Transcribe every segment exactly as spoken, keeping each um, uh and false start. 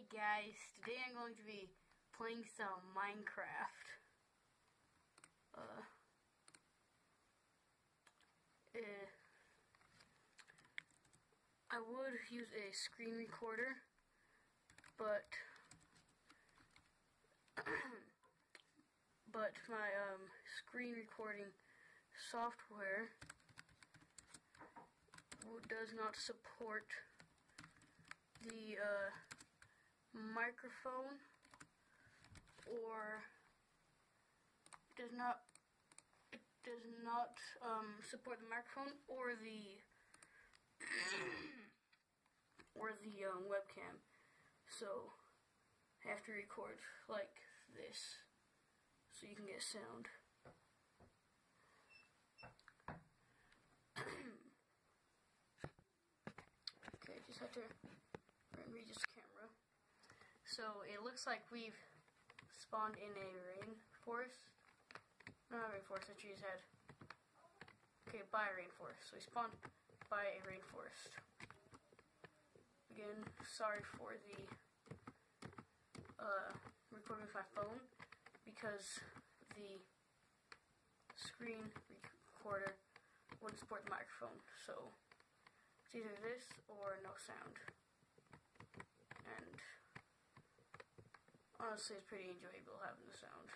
guys, today I'm going to be playing some Minecraft. Uh, uh, I would use a screen recorder, but but my um, screen recording software does not support the uh, microphone, or does not it does not um, support the microphone or the or the um, webcam. So I have to record like this so you can get sound. Okay, just have to read this camera. So it looks like we've spawned in a rainforest. Not a rainforest, I just had. Okay, by a rainforest. So we spawned by a rainforest. Again, sorry for the uh, recording with my phone, because the screen recorder wouldn't support the microphone. So it's either this or no sound. And honestly, it's pretty enjoyable having the sound.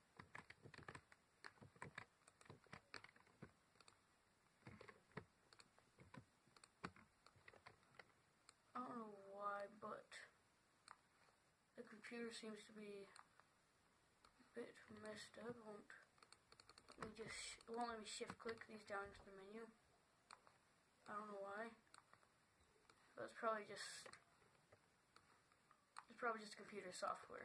I don't know why, but the computer seems to be a bit messed up. It won't let me just it won't let me shift click these down into the menu. I don't know why. But it's probably just It's probably just computer software.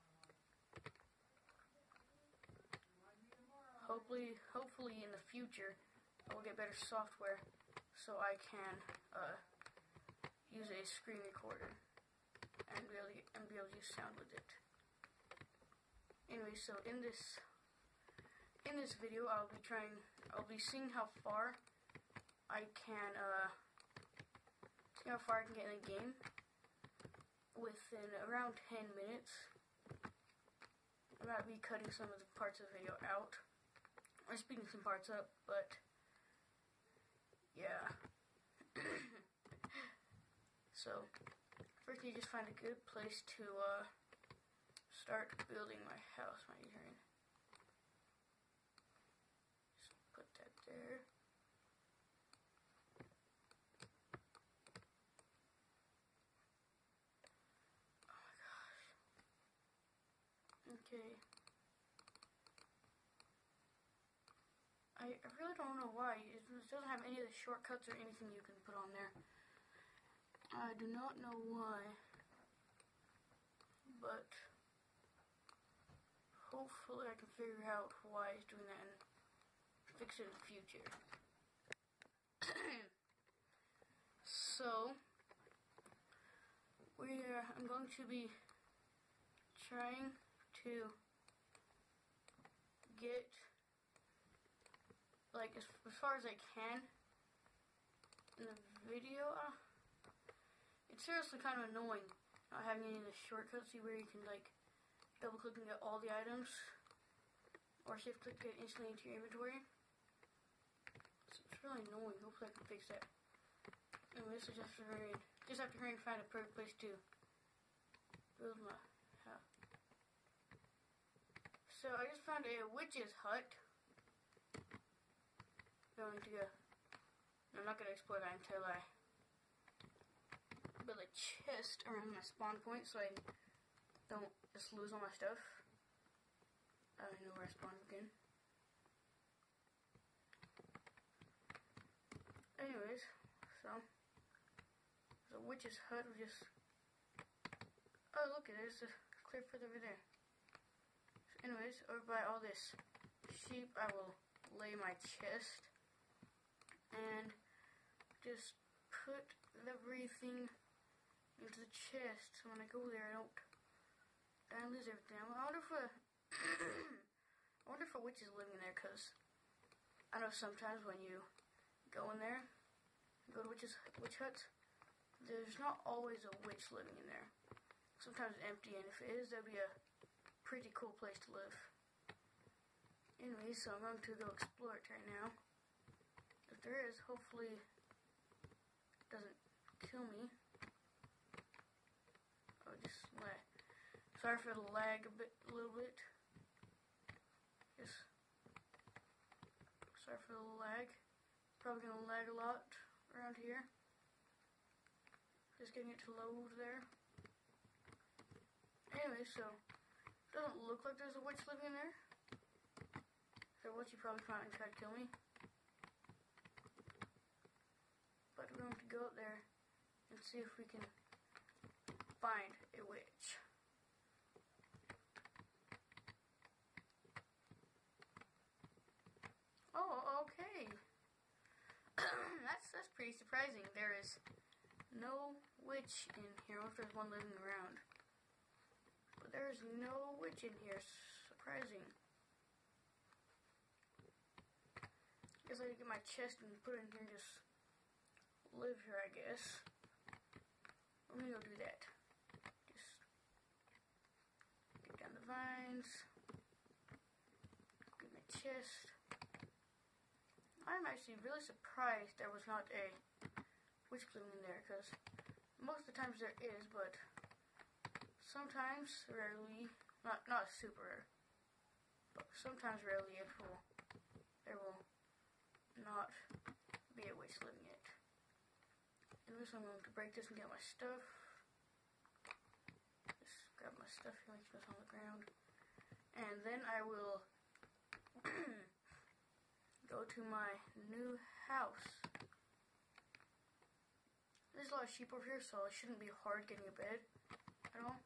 Hopefully, hopefully in the future, I will get better software so I can uh, use a screen recorder and be able to, and be able to use sound with it. Anyway, so in this in this video, I'll be trying. I'll be seeing how far I can uh, see how far I can get in a game within around ten minutes. I might be cutting some of the parts of the video out, or speeding some parts up, but yeah. So, first you just find a good place to uh, start building my house, my turn. Just put that there. Okay. I, I really don't know why. It doesn't have any of the shortcuts or anything you can put on there. I do not know why. But hopefully I can figure out why it's doing that and fix it in the future. So, we're, I'm going to be trying to get like as, as far as I can in the video. Uh, it's seriously kind of annoying not having any of the shortcuts. See where you can like double click and get all the items, or shift click to get instantly into your inventory. So it's really annoying. Hopefully I can fix that. Anyway, so just have to hurry, just have to hurry and find a perfect place to build my house. So I just found a witch's hut. Going to go. I'm not going to explore that until I build a chest around my spawn point, so I don't just lose all my stuff. I don't know where I spawned again. Anyways, so there's a witch's hut. We just oh look, there's a cliff further over there. Anyways, over by all this sheep, I will lay my chest and just put everything into the chest. So when I go there, I don't, I don't lose everything. I wonder if a, I wonder if a witch is living there, because I know sometimes when you go in there, go to witches, witch huts, there's not always a witch living in there. sometimes empty, and if it is, that'd be a pretty cool place to live. Anyway, so I'm going to go explore it right now. If there is, hopefully it doesn't kill me. Oh, just lag. Sorry for the lag a bit, a little bit. Just sorry for the lag. Probably gonna lag a lot around here. Just getting it to load there. Anyway, so it doesn't look like there's a witch living in there. If there was, you probably come out and try to kill me. But we're going to go up there and see if we can find a witch. Oh, okay. that's that's pretty surprising. There is no witch in here. If there's one living around, but there's no witch in here. Surprising. Guess I could get my chest and put it in here and just live here, I guess. Let me go do that. Just get down the vines. Get my chest. I'm actually really surprised there was not a witch bloom in there, because most of the times there is, but sometimes, rarely, not not super rare, but sometimes rarely it will, there will not be a witch living in it. Anyways, I'm going to break this and get my stuff. Just grab my stuff here, make sure it's on the ground. And then I will go to my new house. There's a lot of sheep over here, so it shouldn't be hard getting a bed at all.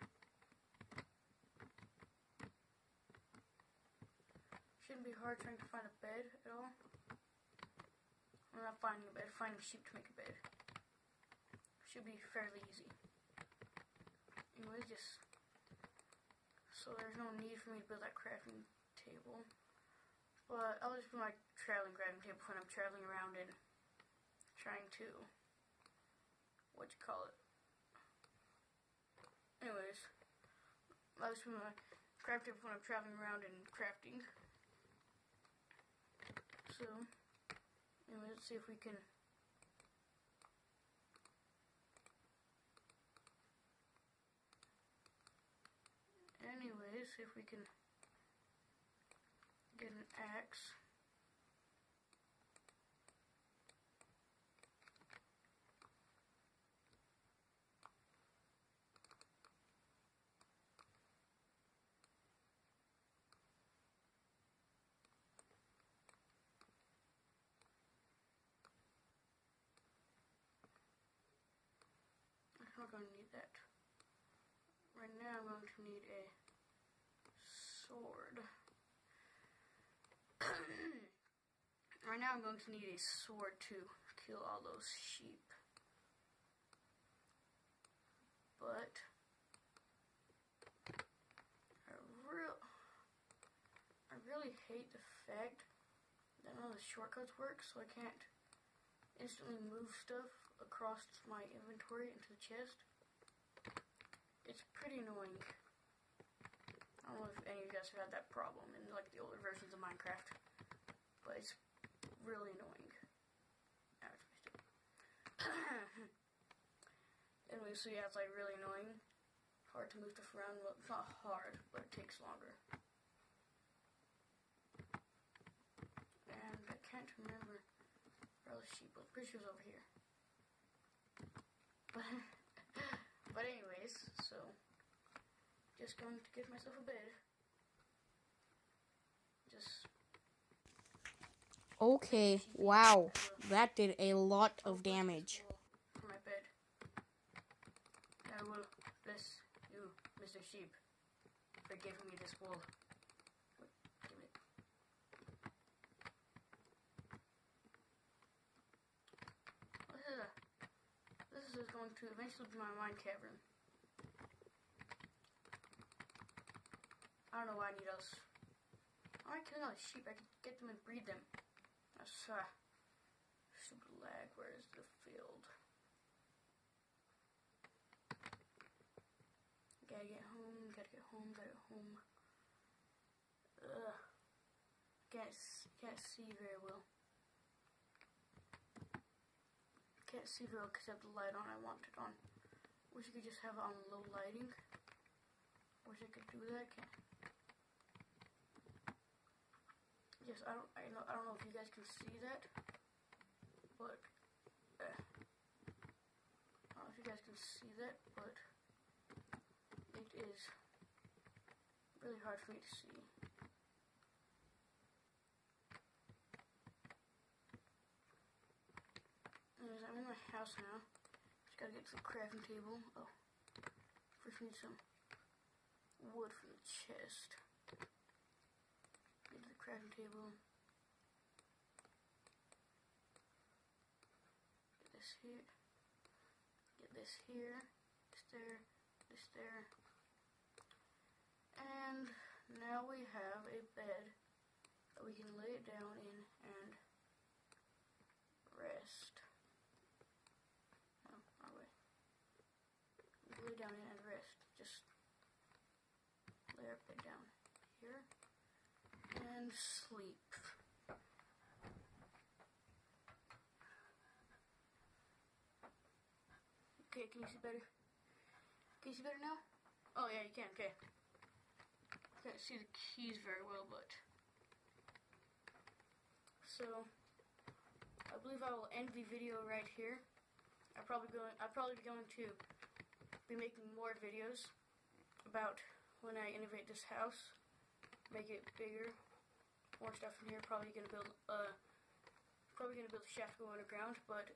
Shouldn't be hard trying to find a bed at all. I'm not finding a bed, finding sheep to make a bed. Should be fairly easy. Anyways, just so there's no need for me to build that crafting table. But I'll just put my traveling crafting table when I'm traveling around and trying to, what you call it. Anyways, I'll just put my crafting table when I'm traveling around and crafting. So, anyway, let's see if we can anyways, see if we can get an axe. I'm not going to need that. Right now I'm going to need a sword. Right now I'm going to need a sword to kill all those sheep. But I real I really hate the fact that none of the shortcuts work, so I can't instantly move stuff across my inventory into the chest. It's pretty annoying. I don't know if any of you guys have had that problem in like the older versions of Minecraft, but it's really annoying. Anyway, so yeah, it's like really annoying. Hard to move stuff around. Well, it's not hard, but it takes longer. And I can't remember where the sheep was. Pretty sure it was over here. But, but anyways, so just going to get myself a bed. Just okay, wow, that did a lot of damage. For my bed. I will bless you, Mister Sheep, for giving me this wool. Wait, give it. This is a This is going to eventually be my mine cavern. I don't know why I need those. I'm not killing all the sheep. I could get them and breed them. That's uh, super lag. Where is the field? Gotta get home, gotta get home, gotta get home. Ugh. Can't, can't see very well. Can't see very well because I have the light on. I want it on. Wish I could just have it on low lighting. Wish I could do that. Can't. Yes, I don't. I know. I don't know if you guys can see that, but uh, I don't know if you guys can see that, but it is really hard for me to see. Anyways, I'm in my house now. Just gotta get to the crafting table. Oh, first we need some wood from the chest. Get to the crafting table. Get this here. Get this here. This there. This there. And now we have a bed that we can lay it down in and rest. No, our way. Lay down in and rest. Just lay our bed down here and sleep. Okay, can you see better? Can you see better now? Oh yeah, you can. Okay. Can't see the keys very well, but so I believe I will end the video right here. I probably going. I'm probably going to be making more videos about when I innovate this house, make it bigger, more stuff in here. Probably gonna build. Uh, probably gonna build a shaft to go underground. But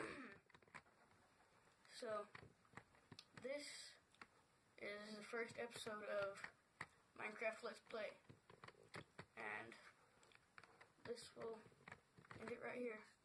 so this is the first episode of Minecraft Let's Play, and this will end it right here.